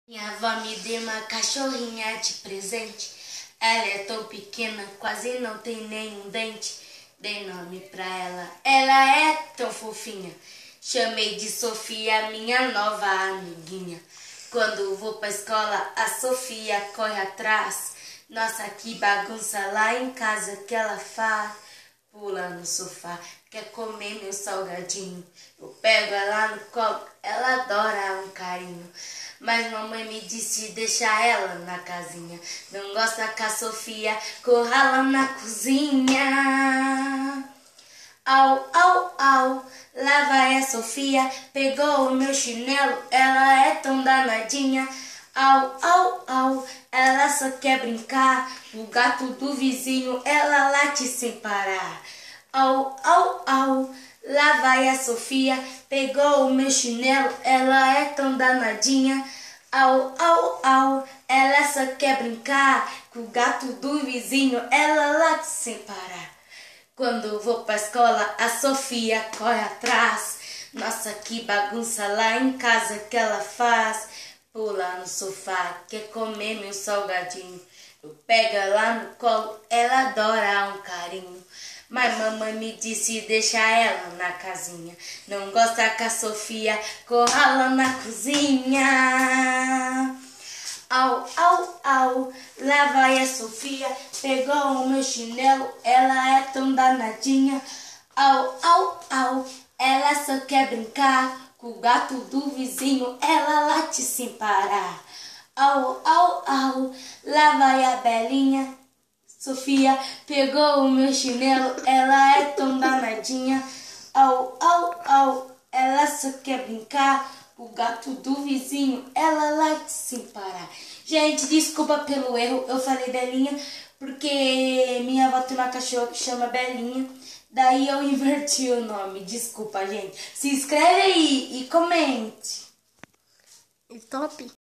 Minha avó me deu uma cachorrinha de presente. Ela é tão pequena, quase não tem nenhum dente. Dei nome pra ela é tão fofinha. Chamei de Sofia, minha nova amiguinha. Quando vou pra escola, a Sofia corre atrás. Nossa, que bagunça lá em casa que ela faz. Pula no sofá, quer comer meu salgadinho. Eu pego ela no colo, ela adora um carinho. Mas mamãe me disse deixar ela na casinha. Não gosta que a Sofia corra lá na cozinha. Au, au, au, lá vai a Sofia, pegou o meu chinelo, ela é tão danadinha. Au, au, au, ela só quer brincar, o gato do vizinho, ela late sem parar. Au, au, au, lá vai a Sofia, pegou o meu chinelo, ela é tão danadinha. Au, au, au, ela só quer brincar, com o gato do vizinho, ela late sem parar. Quando vou pra escola, a Sofia corre atrás. Nossa, que bagunça lá em casa que ela faz. Pula no sofá, quer comer meu salgadinho. Eu pego ela no colo, ela adora um carinho. Mas mamãe me disse deixar ela na casinha. Não gosta que a Sofia corra lá na cozinha. Au, au, au, lá vai a Sofia, pegou o meu chinelo, ela é tão danadinha. Au, au, au, ela só quer brincar, com o gato do vizinho, ela late sem parar. Au, au, au, lá vai a Belinha. Sofia pegou o meu chinelo, ela é tão danadinha. Au, au, au, ela só quer brincar, o gato do vizinho, ela late sem parar. Gente, desculpa pelo erro, eu falei Belinha, porque minha avó tem uma cachorra que chama Belinha, daí eu inverti o nome, desculpa, gente. Se inscreve aí e comente. Top.